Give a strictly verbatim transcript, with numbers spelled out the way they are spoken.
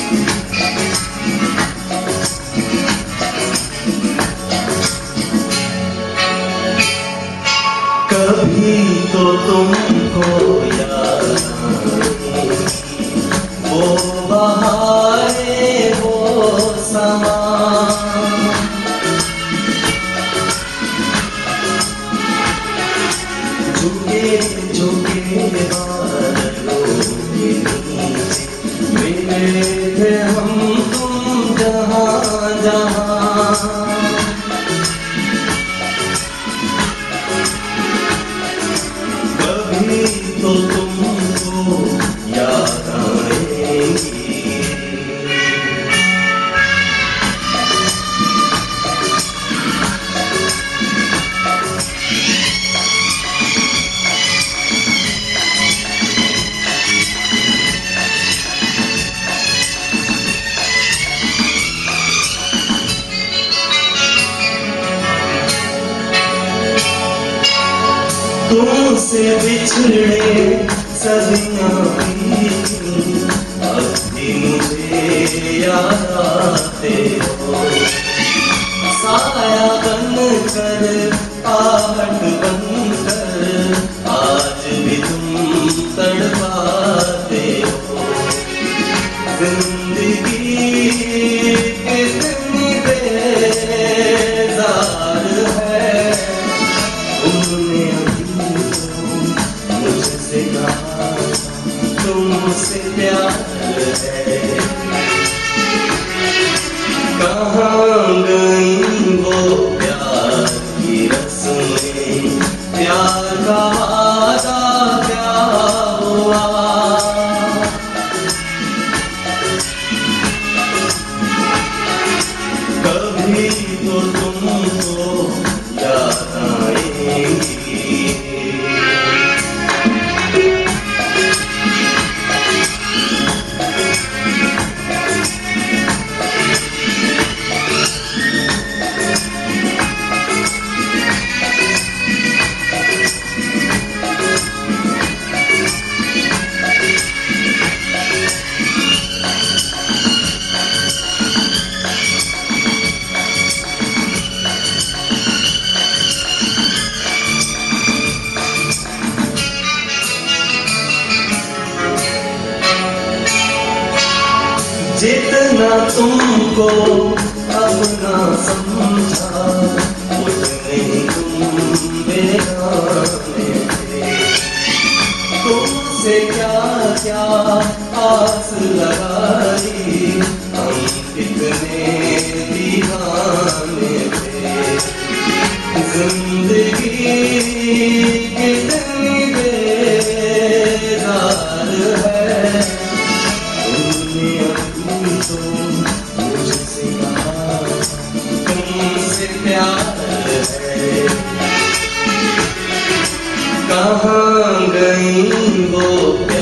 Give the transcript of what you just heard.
कभी तो तुमको याद वो बहारे वो समा, झुके झुके बादलों के नीचे मिले थे हम तुम जहाँ जहाँ। कभी तो तुमको याद आएगी। तुमसे बिछड़े सदियां बीती, अब भी मुझे याद आते हो। साया बन कर आहट बन कर आज भी तुम तड़पाते हो। जिंदगी कितनी बेजार है, तुमने मुझसे कहा तुमसे प्यार है। कहाँ गई वो प्यार की रस्में, प्यार का वादा क्या हुआ। कभी तो तुमको याद आएगी। जितना तुमको अपना समझा, उतने तुम बेगाने थे। तुमसे क्या क्या आस लगाई, हम कितने दीवाने थे। जिंदगी कितनी बेजार है, मुझसे कहा तुमसे प्यार है। कहाँ गई वो प्यार